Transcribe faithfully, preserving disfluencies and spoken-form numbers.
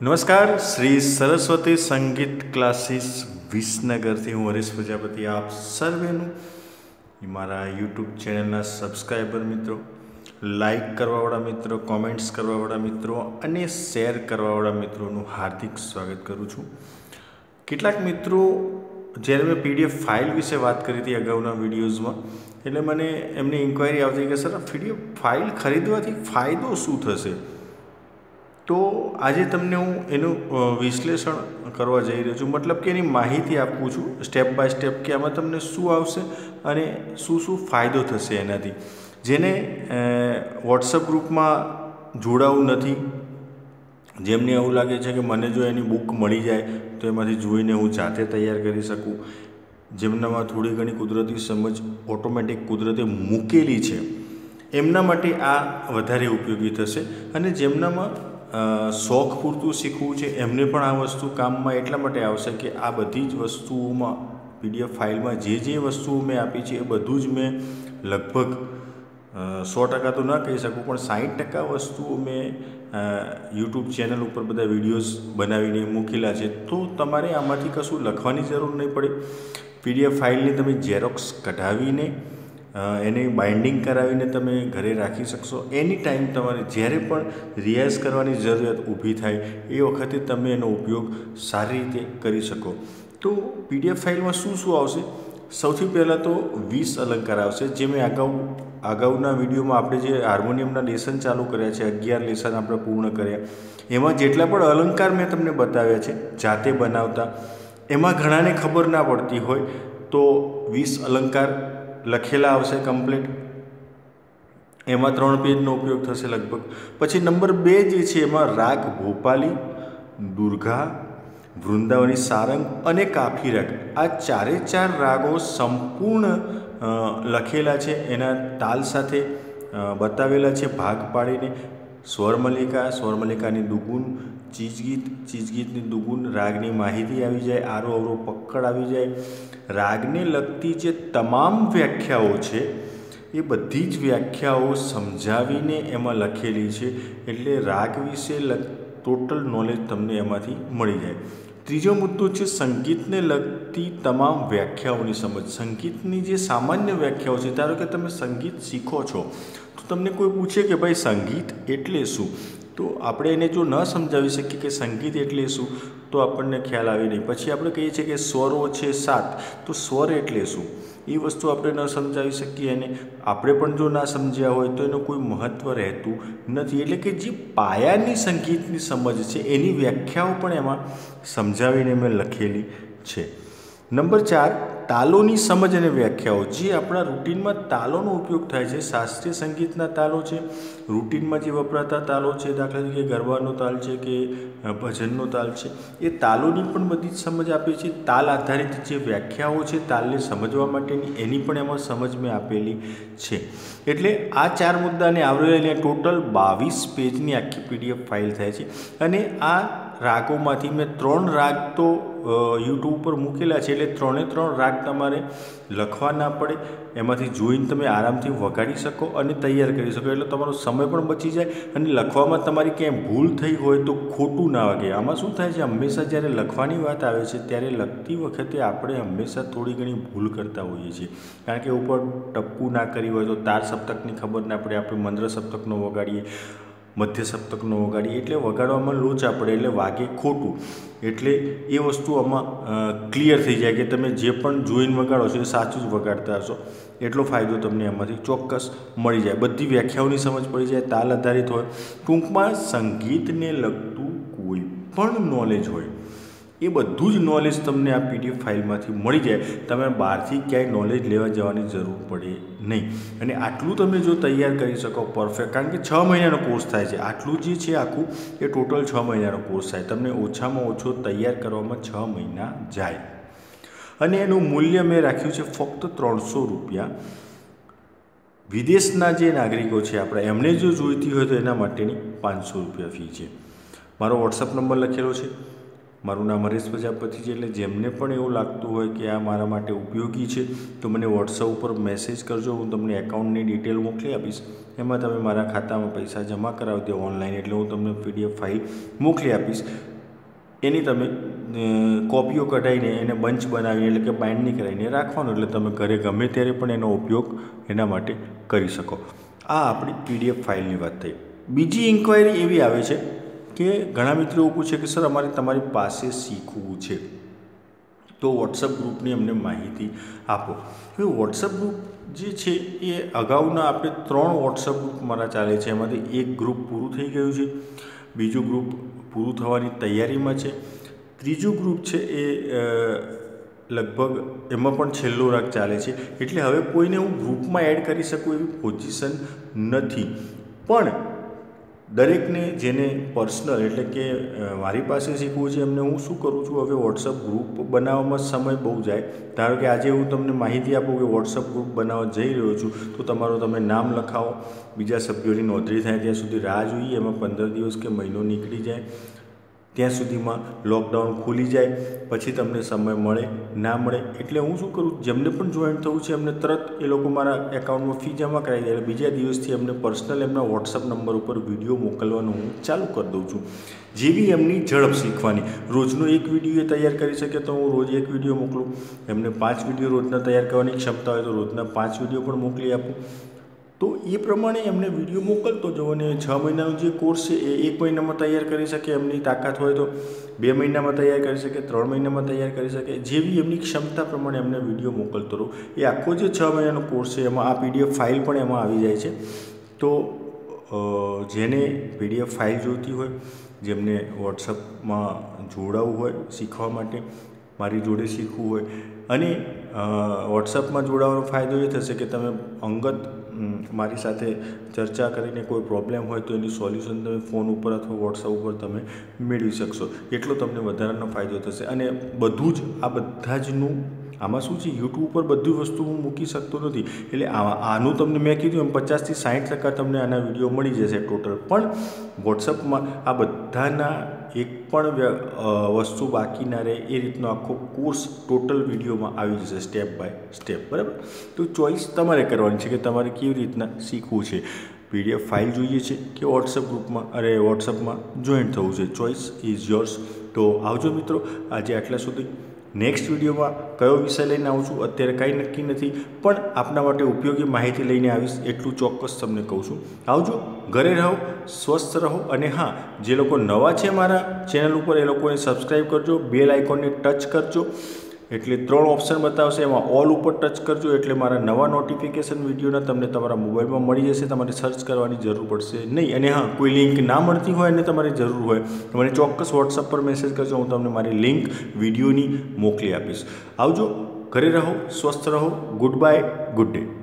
नमस्कार श्री सरस्वती संगीत क्लासीस विसनगर थी हूँ हरीश प्रजापति आप सर्वेनु मारा यूट्यूब चैनल सब्सक्राइबर मित्रों लाइक करवावाळा मित्रों कॉमेंट्स करवावाळा मित्रों अने शेर करवावाळा मित्रों हार्दिक स्वागत करूँ छूँ। કેટલાક મિત્રો જ્યારે મેં પીડીએફ ફાઇલ વિશે વાત કરી હતી અગાઉના વિડીયોઝમાં એટલે મને એમની ઇન્ક્વાયરી આવતી કે સર પીડીએફ ફાઇલ ખરીદવાથી ફાયદો શું થશે। तो आज तमने हूँ एनु विश्लेषण करवा जई रह्यो छुं, मतलब कि एनी माहिती आपू छूं स्टेप बाय स्टेप कि आमां तमने शुं आवशे अने शुं शुं फायदो थशे एनाथी। जेने वॉट्सएप ग्रुप में जोड़ावुं नथी, जेमने एवुं लागे छे कि मने जो एनी बुक मळी जाए तो एमांथी जोईने हूँ जाते तैयार करी शकूँ, जेमनामां थोड़ी घणी कुदरती समझ ऑटोमेटिक कुदरते मूकेली छे एमना माटे आ वधारे उपयोगी थशे। अने जेमनामां शौक पूरतुं शीखवुं छे एमने पण आ वस्तु काम में एटला माटे आवशे कि आ बधी ज वस्तुओमां पीडीएफ फाइल में जे जे वस्तुओं मैं आपी छे ए बधुं ज मैं लगभग सौ टका तो न कही सकूँ पण साठ टका वस्तुओं मैं यूट्यूब चैनल पर बधा विडियोज बनावीने मूकेला छे। तो तमारे आमांथी कशुं लखवानी जरूर नहीं पड़े। पीडीएफ फाइलने तमे जेरोक्स कढावीने एने बाइंडिंग करावीने तमे घरे राखी शकशो। एनी टाइम तमारे ज्यारे पण रियाज करवानी जरूरत ऊभी थाय ए वखते तमे एनो उपयोग सारी रीते करी शको। तो पीडीएफ फाइल में शुं शुं आवशे, सौथी पहला तो वीस अलंकार आवशे, जे मैं अगाऊ अगाऊना विडियो में आपणे जे हार्मोनियमना लेसन चालू कर्या छे अगियार लेसन आपणे पूर्ण कर्या एमां जेटला पण अलंकार मैं तमने बताव्या छे जाते बनावता एमां घणाने खबर ना पड़ती होय तो वीस अलंकार लखेला आवशे कम्प्लीट, एमां त्रण पेजनो उपयोग थशे लगभग। पछी नंबर बे जे छे एमां राग भोपाली, दुर्गा, वृंदावनी सारंग अने काफी राग आ चारे चार रागो संपूर्ण लखेला छे, एना ताल साथे बतावेला छे भाग पाडीने। स्वरमल्लिका, स्वरमल्लिकानी दुगुन, चीजगीत, चीजगीतनी दुगुन, रागनी माहिती आवी जाए, आरो अवरो पक्कड़ आवी जाए। रागने लगती जे तमाम व्याख्याओ छे ए बधी ज व्याख्याओ समजावीने एमां लखेली छे, एटले राग विશે टोटल नॉलेज तमने एमांथी मळी जाए। त्रीजो मुद्दो छे संगीतने लगती तमाम व्याख्याओनी समझ। संगीतनी जे सामान्य व्याख्याओ छे, धारो के तमे संगीत शीखो छो तो तमने कोई पूछे कि भाई संगीत एटले शुं, तो आपणे एने जो न समजावी सकीए कि संगीत एटले शुं तो आपणने ख्याल आवे नहीं। पछी आपणे कहीए छीए कि स्वरो छे सात, तो स्वर एटले शुं ए वस्तु आपणे न समजावी सकीए अने आपणे पण जो ना समज्या होय तो एनुं कोई महत्व रहेतुं नथी। एटले कि जे पायानी संगीतनी समझ छे एनी व्याख्याओ पण एमां समजावीने मैं लखेली छे। नंबर चार तालोनी समझ अने व्याख्याओ, जे आपणा रूटीन में तालोनो उपयोग थाय छे। शास्त्रीय संगीतना तालो छे, रूटीन में जे वपराता तालो छे, दाखला तरीके गरबानो ताल छे कि भजननो ताल छे, ए तालोनी पण बधी ज समझ आपी छे। ताल आधारित जे व्याख्याओ छे तालने समजवा माटेनी एनी पण एमां समझ में आपेली छे। एटले आ चार मुद्दाने आवरेली टोटल बावीस पेजनी आखी पीडीएफ फाइल थाय छे। अने आ रागोमांथी मैं त्रण राग तो यूट्यूब पर मूकेला छे, एटले त्रणेय त्रण राग तमारे लखवा ना पड़े, एमांथी जोईने तमे आरामथी वगाड़ी शको अने तैयार करी शको, एटले तमारो समय पण बची जाए अने लखवामां तमारी क्यांय भूल थई होय तो खोटुं ना लागे। आमां शुं थाय छे, हमेशा ज्यारे लखवानी वात आवे छे त्यारे लखती वखते आपणे हमेशा थोड़ी घणी भूल करता होईए छीए, कारण के उपर टप्पू ना करी होय तो तार सप्तकनी खबर ना पड़े, आपणे मंद्र सप्तकनो वगाड़ीए, मध्य सप्तकनो वगाड़ीए एटले वगाड़वामां लोचा पड़े एटले वागे खोटुं। एटले ए वस्तु आमां क्लियर थई जाए कि तमे जे पण जोईने वगाड़ो छो ए साचुं ज वगाड़ता हशो, एटलो फायदो तमने आमांथी चोक्कस मळी जाए। बधी व्याख्याओनी समज पड़ी जाए, ताल आधारित होय, टूंकमां संगीतने लगतुं कोई पण नॉलेज होय ए बधुं ज नॉलेज तमने आ पीडीएफ फाइलमांथी मळी जाए। तमे बहारथी क्यांय नॉलेज लेवा जवानी जरूर पड़े नहीं। अने आटलुं तमे जो तैयार करी शको परफेक्ट, कारण के छ महीनानो कोर्स थाय छे, आटलुं जे छे आखुं ए टोटल छ महीनानो कोर्स थाय, तमने ओछामां ओछो तैयार करवामां छ महीना जाए। अने एनुं मूल्य मैं राख्युं छे फक्त त्रणसो रुपया। विदेशना जे नागरिको छे आपणे एमणे जो जोईती होय तो एना माटेनी पांचसो रुपया फी छे। मारो वॉट्सएप नंबर लखेलो छे, मारू नाम हरीश प्रजापति है, एटले जेमने पण एवुं लागतुं होय कि आ मारा माटे उपयोगी है तो मैंने वॉट्सएप पर मैसेज करजो, हूँ तमने एकाउंटनी डिटेल मोकली आपीश, एमां तमे मारा खातामां पैसा जमा करावी दो ऑनलाइन, एटले हूँ तमने पीडीएफ फाइल मोकली आपीश। એની તમે કોપીઓ કઢાવીને એને બંચ બનાવીને એટલે કે બાઇન્ડિંગ કરાવીને રાખવાનું, એટલે તમે ઘરે ગમે ત્યારે પણ એનો ઉપયોગ એના માટે કરી શકો. આ આપણી પીડીએફ ફાઇલની વાત થઈ. બીજી ઇન્ક્વાયરી એવી આવે છે કે ઘણા મિત્રો એવું પૂછે કે સર અમારે તમારી પાસે શીખવું છે તો વોટ્સઅપ ગ્રુપની અમને માહિતી આપો. હવે વોટ્સઅપ ગ્રુપ જે છે એ અગાઉના આપણે ત્રણ વોટ્સઅપ ગ્રુપ મારા ચાલે છે, એમાંથી એક ગ્રુપ પૂરું થઈ ગયું છે, બીજું ગ્રુપ પૂરું થવાની તૈયારીમાં છે, ત્રીજું ગ્રુપ છે એ લગભગ એમાં પણ છેલ્લો રાગ ચાલે છે. એટલે હવે કોઈને હું ગ્રુપમાં એડ કરી શકું એવી પોઝિશન નથી. પણ દરેકને જેને પર્સનલ એટલે કે મારી પાસે શીખવું છે એમને હું શું કરું છું, હવે વોટ્સઅપ ગ્રુપ બનાવવામાં સમય બહુ જાય. ધારો કે આજે હું તમને માહિતી આપું કે વોટ્સઅપ ગ્રુપ બનાવવા જઈ રહ્યો છું, તો તમારું તમે નામ લખાવો, બીજા સભ્યોની નોંધણી થાય ત્યાં સુધી રાહ જોઈએ, એમાં પંદર દિવસ કે મહિનો નીકળી જાય, ત્યાં સુધીમાં લોકડાઉન ખુલી જાય, પછી તમને સમય મળે ના મળે. એટલે હું શું કરું, જેમને પણ જોઈન્ટ થવું છે એમને તરત એ લોકો મારા એકાઉન્ટમાં ફી જમા કરાવી દે, એટલે બીજા દિવસથી એમને પર્સનલ એમના વોટ્સઅપ નંબર ઉપર વિડીયો મોકલવાનું હું ચાલુ કરી દઉં છું. જેવી એમની ઝડપ શીખવાની, રોજનો એક વિડીયો તૈયાર કરી શકે તો હું રોજ એક વિડીયો મોકલું, એમને પાંચ વિડીયો રોજના તૈયાર કરવાની ક્ષમતા હોય તો રોજના પાંચ વિડીયો પણ મોકલી આપું. તો એ પ્રમાણે એમને વિડીયો મોકલતો જાઉં, અને છ મહિનાનો જે કોર્સ છે એ એક મહિનામાં તૈયાર કરી શકે, એમની તાકાત હોય તો બે મહિનામાં તૈયાર કરી શકે, ત્રણ મહિનામાં તૈયાર કરી શકે, જેવી એમની ક્ષમતા પ્રમાણે એમને વિડીયો મોકલતો રહું. એ આખો જે છ મહિનાનો કોર્સ છે એમાં આ પીડીએફ ફાઇલ પણ એમાં આવી જાય છે. તો જેને પીડીએફ ફાઇલ જોઈતી હોય, જેમને વોટ્સઅપમાં જોડાવવું હોય શીખવા માટે, મારી જોડે શીખવું હોય, અને વોટ્સઅપમાં જોડાવાનો ફાયદો એ થશે કે તમે અંગત મારી સાથે ચર્ચા કરીને કોઈ પ્રોબ્લેમ હોય તો એની સોલ્યુશન તમે ફોન ઉપર અથવા વોટ્સઅપ ઉપર તમે મેળવી શકશો. એટલો તમને વધારાનો ફાયદો થશે. અને બધું જ આ બધા જનું આમાં શું છે, યુટ્યુબ ઉપર બધી વસ્તુ હું મૂકી શકતો નથી, એટલે આનું તમને મેં કીધું એમ પચાસથી સાઠ ટકા તમને આના વિડીયો મળી જશે ટોટલ. પણ વોટ્સઅપમાં આ બધાના એક પણ વસ્તુ બાકી ના રહે એ રીતનો આખો કોર્સ ટોટલ વિડીયોમાં આવી જશે, સ્ટેપ બાય સ્ટેપ. બરાબર? તો ચોઈસ તમારે કરવાની છે કે તમારે કેવી રીતના શીખવું છે. પીડીએફ ફાઇલ જોઈએ છે કે વોટ્સઅપ ગ્રુપમાં અરે વોટ્સઅપમાં જોઈન્ટ થવું છે, ચોઈસ ઇઝ યોર્સ. તો આવજો મિત્રો, આજે આટલા સુધી. નેક્સ્ટ વિડીયોમાં કયો વિષય લઈને આવું છું અત્યારે કાંઈ નક્કી નથી, પણ આપના માટે ઉપયોગી માહિતી લઈને આવીશ એટલું ચોક્કસ તમને કહું છું. આવજો, ઘરે રહો, સ્વસ્થ રહો, અને હા, જે લોકો નવા છે મારા ચેનલ ઉપર એ લોકોને સબસ્ક્રાઈબ કરજો, બેલ આઇકોનને ટચ કરજો, એટલે ત્રણ ઓપ્શન બતાવશે, એમાં ઓલ ઉપર ટચ કરજો, એટલે મારા નવા નોટિફિકેશન વિડીયોના તમને તમારા મોબાઈલમાં મળી જશે, તમારે સર્ચ કરવાની જરૂર પડશે નહીં. અને હા, કોઈ લિંક ના મળતી હોય અને તમારે જરૂર હોય તો મને ચોક્કસ વોટ્સઅપ પર મેસેજ કરજો, હું તમને મારી લિંક વિડીયોની મોકલી આપીશ. આવજો, ઘરે રહો, સ્વસ્થ રહો, ગુડ બાય, ગુડ ડે.